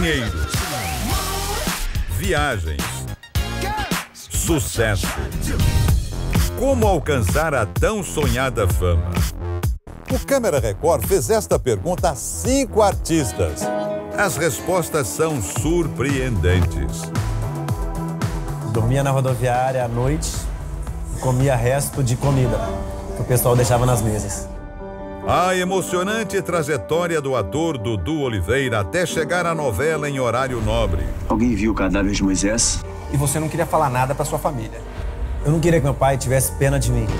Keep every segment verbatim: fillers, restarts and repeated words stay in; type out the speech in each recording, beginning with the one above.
dinheiro, viagens, sucesso. Como alcançar a tão sonhada fama? O Câmara Record fez esta pergunta a cinco artistas. As respostas são surpreendentes. Dormia na rodoviária à noite e comia resto de comida que o pessoal deixava nas mesas. A emocionante trajetória do ator Dudu Oliveira até chegar à novela em horário nobre. Alguém viu o cadáver de Moisés? E você não queria falar nada pra sua família. Eu não queria que meu pai tivesse pena de mim.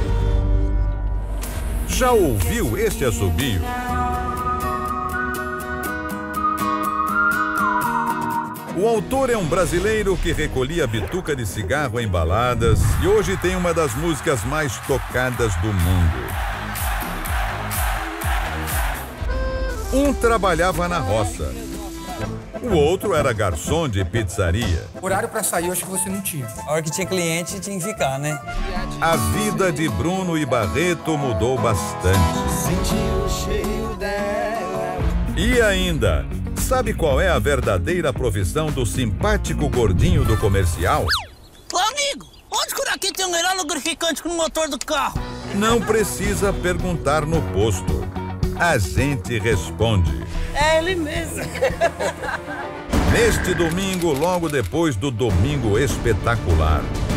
Já ouviu este assobio? O autor é um brasileiro que recolhia bituca de cigarro em baladas e hoje tem uma das músicas mais tocadas do mundo. Um trabalhava na roça. O outro era garçom de pizzaria. Horário pra sair, eu acho que você não tinha. A hora que tinha cliente, tinha que ficar, né? A vida de Bruno e Barreto mudou bastante. E ainda, sabe qual é a verdadeira profissão do simpático gordinho do comercial? Ô, amigo, onde que aqui tem um melhor lubrificante no motor do carro? Não precisa perguntar no posto. A gente responde. É ele mesmo. Neste domingo, logo depois do Domingo Espetacular.